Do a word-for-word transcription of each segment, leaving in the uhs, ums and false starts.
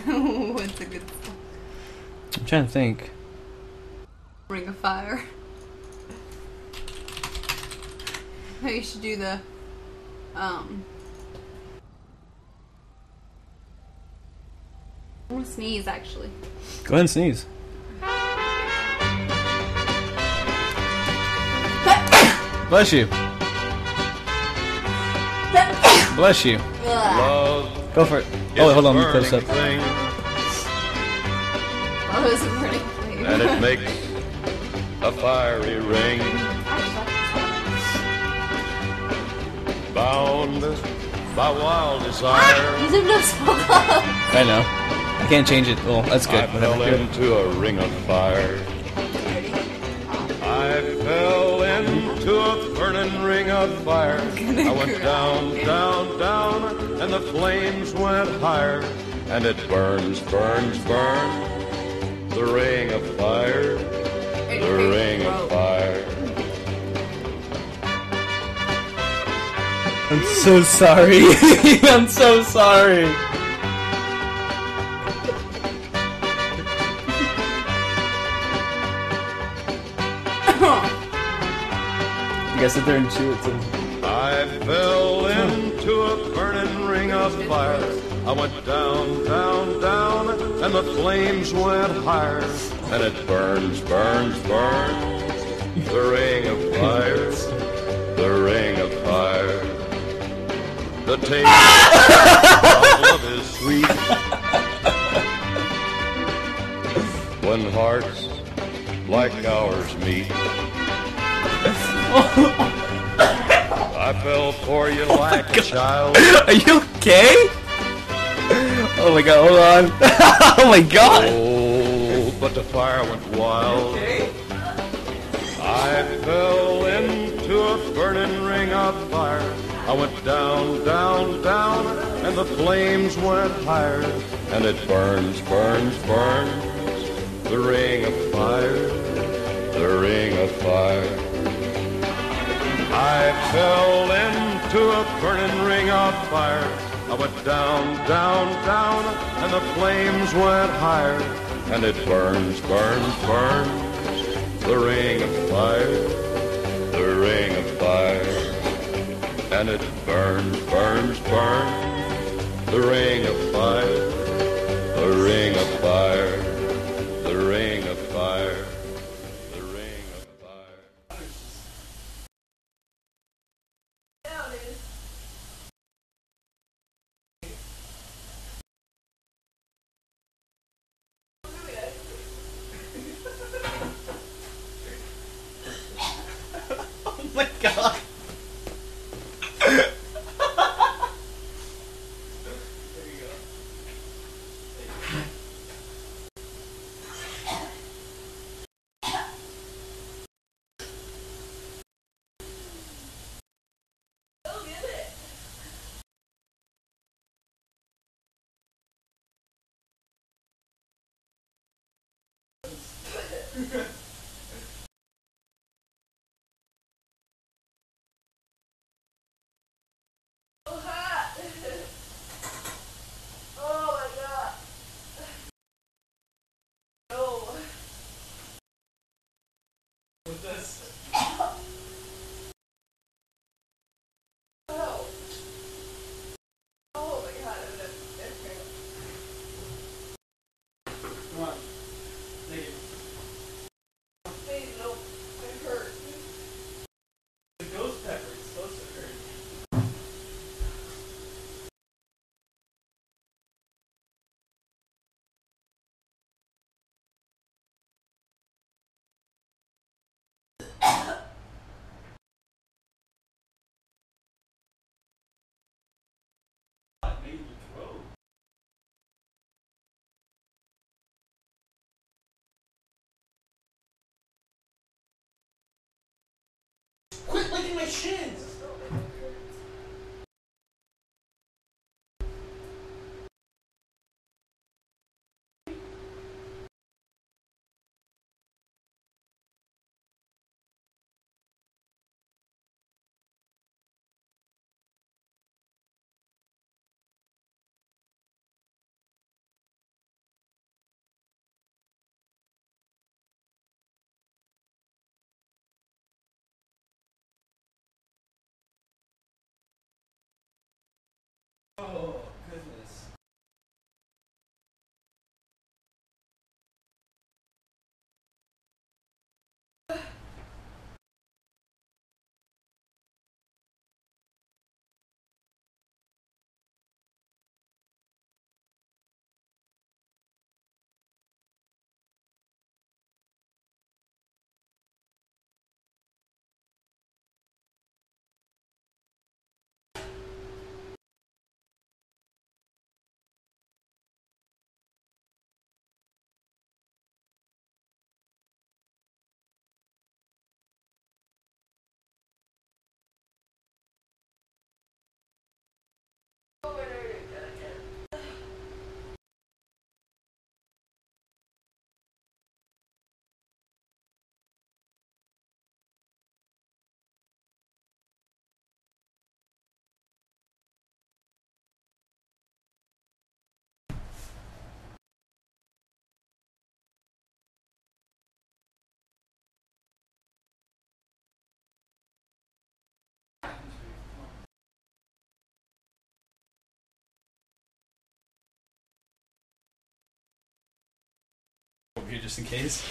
What's a good song? I'm trying to think. Ring of Fire. You should do the, um... I want to sneeze, actually. Go ahead and sneeze. Bless you. Bless you. Love Go for it. Oh, wait, hold on, let me close up. thing, Oh, it's a pretty flavor. and it makes a fiery ring. Bound by wild desire, These are no small clubs. I know. I can't change it. Well, that's good. I fell Whatever. into a ring of fire. I fell into a burning ring of fire. I went down, down, down, and the flames went higher. And it burns, burns, burns. The ring of fire, the ring of fire. I'm so sorry. I'm so sorry. You guys sit there and chew it too. I fell into a burning ring of fire. I went down, down, down, and the flames went higher. And it burns, burns, burns. The ring of fire, the ring of fire. The taste of love is sweet when hearts like ours meet. I fell for you like a child. Are you okay? Oh my god, hold on. Oh my god. Oh, but the fire went wild. I fell into a burning ring of fire. I went down, down, down, and the flames went higher. And it burns, burns, burns. The ring of fire, the ring of fire. I fell into a burning ring of fire. I went down, down, down, and the flames went higher. And it burns, burns, burns. The ring of fire, the ring of fire. And it burns, burns, burns. The ring of fire, the ring of fire, the ring of fire, the ring of fire. Oh my god. With this. Oh, goodness. Over here just in case.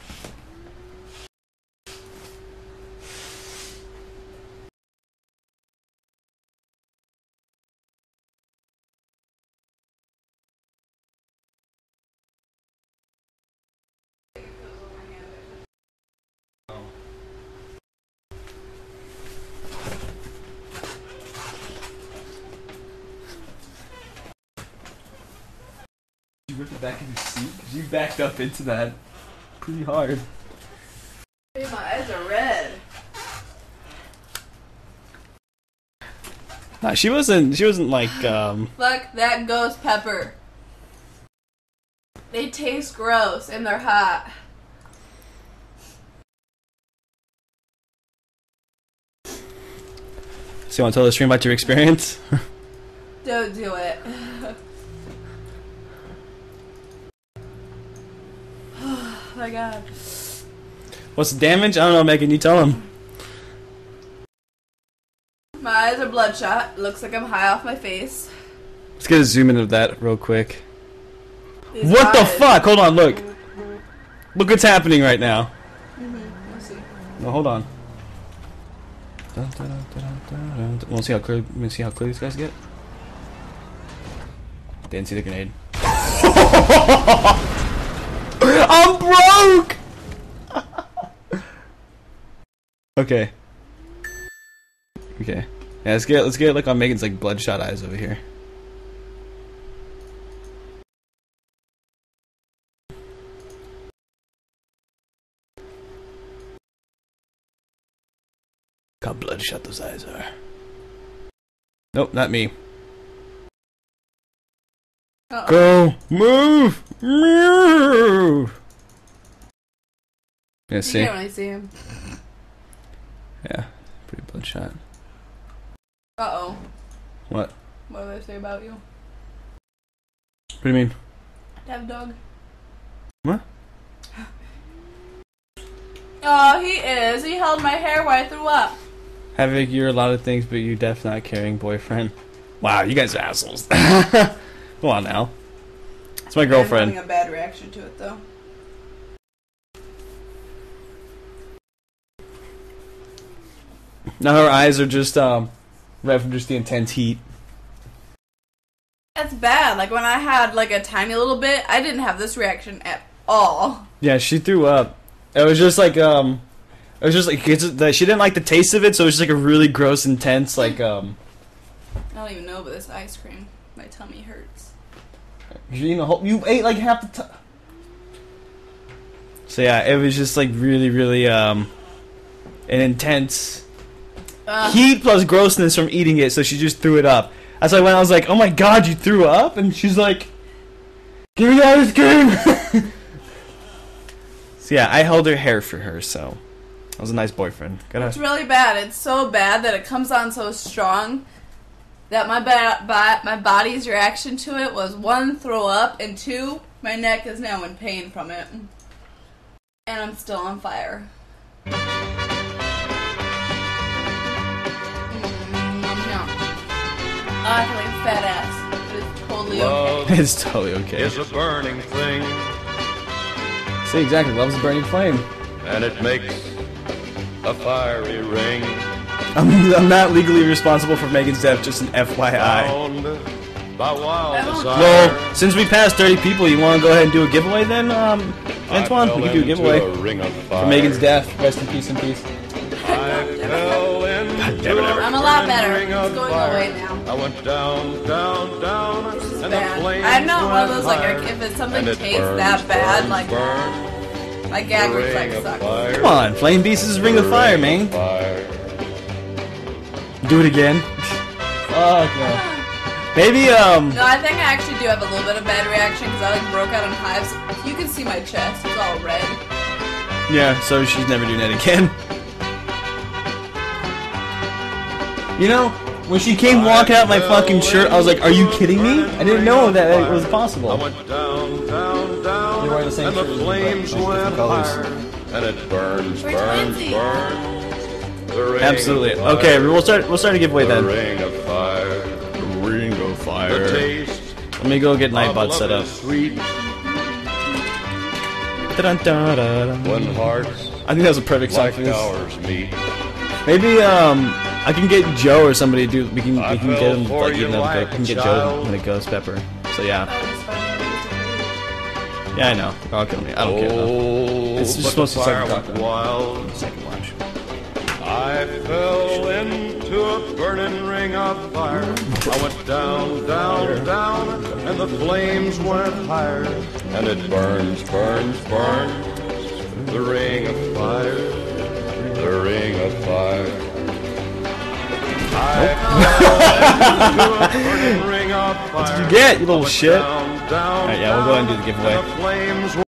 You ripped the back of your seat because you backed up into that pretty hard. Hey, my eyes are red. Nah, she wasn't. She wasn't like. um... Look, that ghost pepper. They taste gross and they're hot. So you want to tell the stream about your experience? Don't do it. Oh my god. What's the damage? I don't know, Megan. You tell him. My eyes are bloodshot. Looks like I'm high off my face. Let's get a zoom in of that real quick. These What the eyes- fuck? Hold on, look. Look what's happening right now. Mhm, let's see. No, hold on. Dun, dun, dun, dun, dun, dun. Want to see how clear? Want to see how clear these guys get? Didn't see the grenade. I'm broke. Okay. Okay. Yeah, let's get let's get like on Megan's like bloodshot eyes over here. Look how bloodshot those eyes are. Nope, not me. Uh-oh. Go! Move! Move! Yeah, You see? can't really see him. Yeah, pretty bloodshot. Uh oh. What? What do they say about you? What do you mean? Dev dog. What? Oh, he is. He held my hair while I threw up. Havoc, you're a lot of things, but you def not caring boyfriend. Wow, you guys are assholes. Come on now. It's my girlfriend. I'm having a bad reaction to it though. Now her eyes are just um red from just the intense heat. That's bad. Like when I had like a tiny little bit, I didn't have this reaction at all. Yeah, she threw up. It was just like um it was just like it's, the, she didn't like the taste of it, so it was just like a really gross, intense like um I don't even know about this ice cream. My tummy hurts. you eating a whole, you ate like half the time. So yeah, it was just like really, really um an intense Ugh. heat plus grossness from eating it, so she just threw it up. That's why when I was like, "Oh my god, you threw up," and she's like, "Give me the ice cream." So yeah, I held her hair for her, so I was a nice boyfriend. Gotta. It's really bad. It's so bad that it comes on so strong that my ba- ba- my body's reaction to it was one, throw up, and two, my neck is now in pain from it, and I'm still on fire. Mm, nom, nom. I feel like a fat ass. But it's totally Love okay. It's totally okay. is a burning thing, See, exactly. Love's a burning flame. and it makes a fiery ring. I'm, I'm not legally responsible for Megan's death, just an F Y I. Bound by wild I won't- desire. Well, since we passed thirty people, you want to go ahead and do a giveaway then, um, Antoine? We can do a giveaway for Megan's death. Rest in peace, in peace. I fell into damn it, a I'm a lot better. ring It's of going fire. away now. I went down, down, down, This is and the bad. flames I'm not one of went those, like, higher, if it's something and it tastes burns, that bad, burns, like, burns, my gag the ring reflex of sucks. fire, Come on, Flame Beast is Ring of Fire, man. fire. Do it again. Fuck no. Maybe, um, No, I think I actually do have a little bit of bad reaction because I like broke out in hives. You can see my chest; it's all red. yeah, so she's never doing that again. You know, when she came walking out my fucking shirt, I was like, are you kidding me? I didn't know that it was possible. I went down, down, down, You're wearing the same and the shirt as me, flames but like went different colors. higher, and it burns, We're burns, twinsy. burns. The ring Absolutely. of fire, Okay, we'll start, we'll start a giveaway the then. ring of fire, Ring of the Fire. taste Let me go get of Nightbot love set up. is sweet Da-dun-da-da-dun. when hearts I think that was a perfect song like for this. ours meet. Maybe um I can get Joe or somebody to do. We can we I can get fell him for like you even though like we can a get Joe child. when it goes Pepper. So yeah, That was funny. yeah I know. I'll kill me. I don't care though. Oh, It's just but supposed the to fire second went talk, wild. Second watch. I fell into a burning ring of fire. I went down, down, down, and the flames went higher. And it burns, burns, burns. The ring of fire, the ring of fire. I fell into a burning ring of fire. What did you get, you little I went shit? Down, down, Alright, yeah, we'll go ahead and do the down, giveaway. and the flames